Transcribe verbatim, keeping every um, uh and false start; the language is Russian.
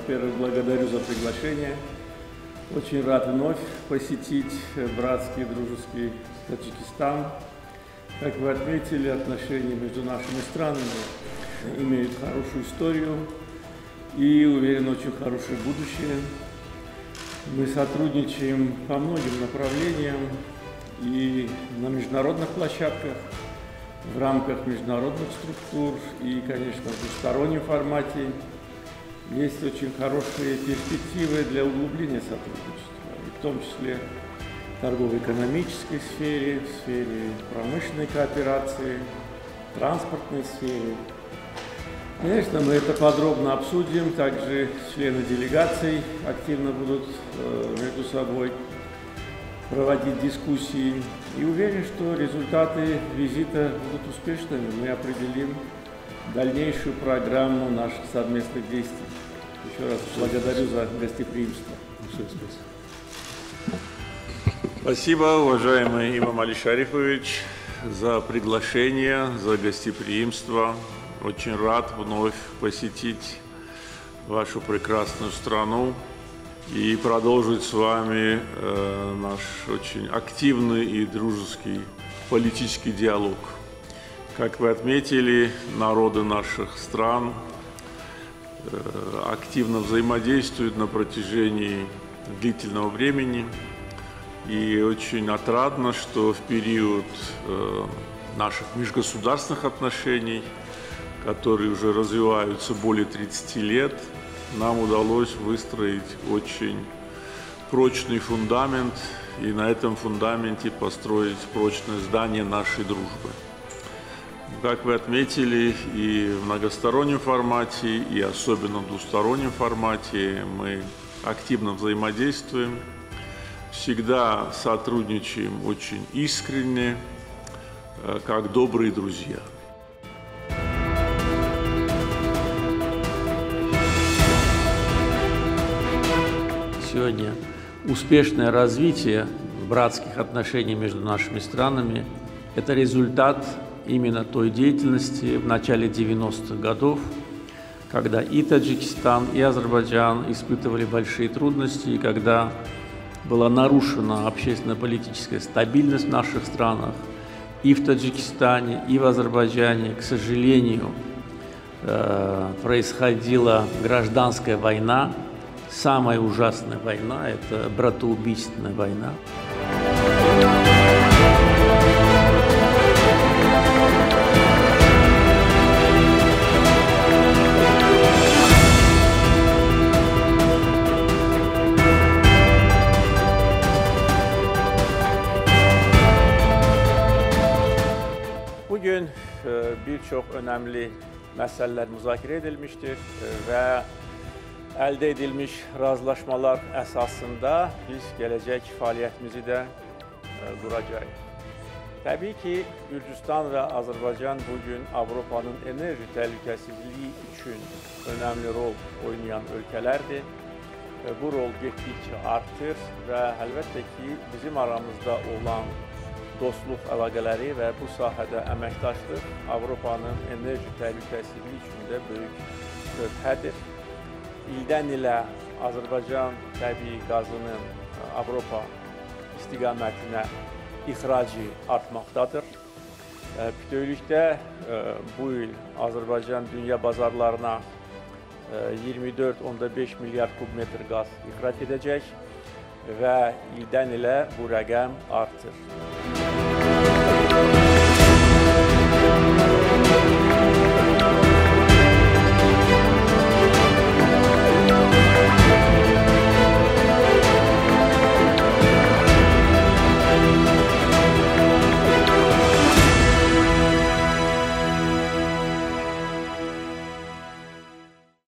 Во-первых, благодарю за приглашение. Очень рад вновь посетить братский, дружеский Таджикистан. Как вы отметили, отношения между нашими странами имеют хорошую историю и, уверен, очень хорошее будущее. Мы сотрудничаем по многим направлениям и на международных площадках, в рамках международных структур и, конечно, в двустороннем формате. Есть очень хорошие перспективы для углубления сотрудничества, и в том числе в торгово-экономической сфере, в сфере промышленной кооперации, транспортной сфере. Конечно, мы это подробно обсудим, также члены делегаций активно будут э, между собой проводить дискуссии. И уверен, что результаты визита будут успешными. Мы определим дальнейшую программу наших совместных действий. Еще раз благодарю за гостеприимство. Спасибо, уважаемый Имам Али Шарифович, за приглашение, за гостеприимство. Очень рад вновь посетить вашу прекрасную страну и продолжить с вами э, наш очень активный и дружеский политический диалог. Как вы отметили, народы наших стран э, активно взаимодействуют на протяжении длительного времени. И очень отрадно, что в период э, наших межгосударственных отношений, которые уже развиваются более тридцати лет, нам удалось выстроить очень прочный фундамент и на этом фундаменте построить прочное здание нашей дружбы. Как вы отметили, и в многостороннем формате, и особенно в двустороннем формате мы активно взаимодействуем, всегда сотрудничаем очень искренне, как добрые друзья. Сегодня успешное развитие братских отношений между нашими странами – это результат именно той деятельности в начале девяностых годов, когда и Таджикистан, и Азербайджан испытывали большие трудности, и когда была нарушена общественно-политическая стабильность в наших странах, и в Таджикистане, и в Азербайджане, к сожалению, происходила гражданская война. Самая ужасная война – это братоубийственная война. Bugün birçok önemli meseleler müzakere edilmiştir ve elde edilmiş razılaşmalar esasında biz gelecek faaliyetimizi de kuracağız. Tabii ki Gürcistan ve Azerbaycan bugün Avrupa'nın enerji təhlükəsizliyi için önemli rol oynayan ülkelerdir. Bu rol gittikçe artır ve elbette ki bizim aramızda olan dostluq əlaqələri və bu sahədə əməkdaşlıq Avropanın enerji təhlükəsizliyi üçün də böyük töhfədir. İldən ilə Azərbaycan təbii qazının Avropa istiqamətinə ixracı artmaqdadır. Bütövlükdə bu il Azərbaycan dünya bazarlarına iyirmi dörd nöqtə beş milyar kubmetr qaz ixrac edəcək və ildən ilə bu rəqəm artır.